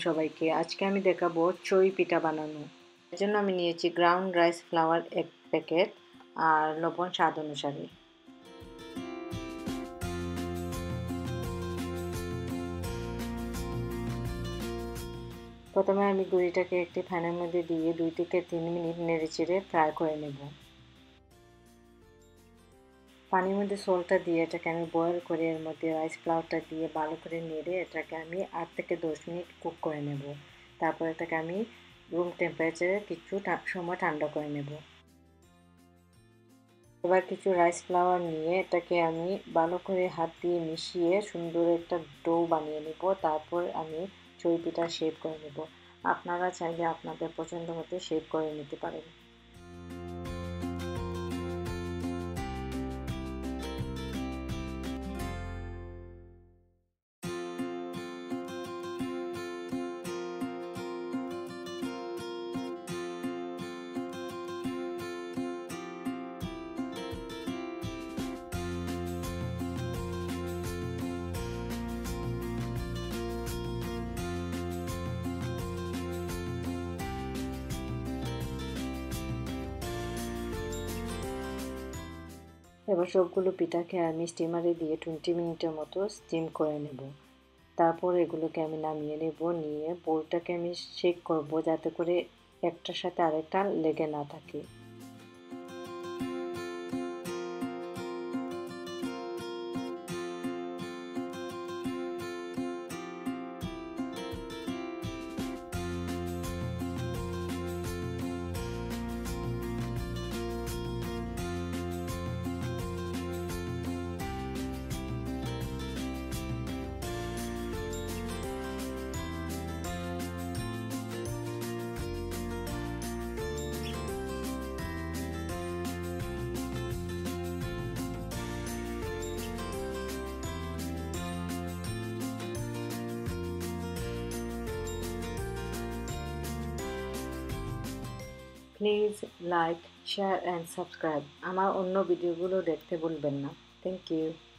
সবাইকে। আজকে আমি দেখাবো চই পিঠা বানানো। এর জন্য আমি নিয়েছি গ্রাউন্ড রাইস ফ্লাওয়ার 1 প্যাকেট আর লবণ স্বাদ অনুসারে। প্রথমে আমি গুঁড়িটাকে একটি প্যানের মধ্যে দিয়ে 2 থেকে 3 মিনিট নেড়েচেড়ে ফ্রাই করে নেব। পানির মধ্যে সল্টটা দিয়ে এটাকে আমি বয়েল করে এর মধ্যে রাইস ফ্লাওয়ারটা দিয়ে ভালো করে নেড়ে এটাকে আমি 8 থেকে 10 মিনিট কুক করে নেব। তারপর এটাকে আমি রুম টেম্পারেচারে কিছু সময় ঠান্ডা করে নেব। এবার কিছু রাইস ফ্লাওয়ার নিয়ে এটাকে আমি ভালো করে হাত দিয়ে মিশিয়ে সুন্দর একটা ডো বানিয়ে নেব। তারপর আমি চই পিঠা শেপ করে নেব। আপনারা চাইলে আপনাদের পছন্দ মতো শেপ করে নিতে পারেন। এবার সবগুলো পিঠাকে আমি স্টিমারে দিয়ে 20 মিনিটের মতো স্টিম করে নেব। তারপর এগুলোকে আমি নামিয়ে নেব। নিয়ে বোলটাকে আমি শেক করব যাতে করে একটার সাথে আরেকটা লেগে না থাকে। Please like, share and subscribe. আমার অন্য ভিডিওগুলো দেখতে ভুলবেন না। Thank you.